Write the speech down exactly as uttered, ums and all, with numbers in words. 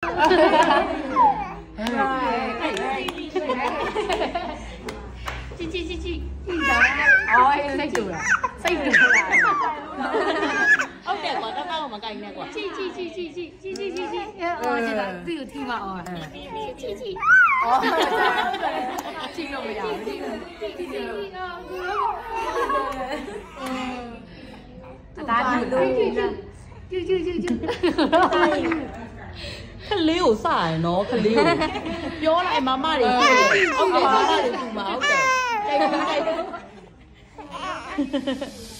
ជីជីជីជីអូយစိတ်တူလားစိတ်တူလားဟုတ်တယ်ကွာတက်တော့မကိုင်နဲ့ကွာជីជីជីជីជីជីជីជីជីအော်ကျတာသူ့ကိုထိမအောင်ជីជីအော်ជីလို့မရဘူးជីជីជីအသားကြီးလို့ကျူးကျူးကျူးကျူးခလေးကိုစရနော်ခလေးကိုပြောလိုက်မမတွေဟုတ်တယ်မမတွေတူမှာဟုတ်တယ်ကြိုက်တယ်ကြိုက်တယ်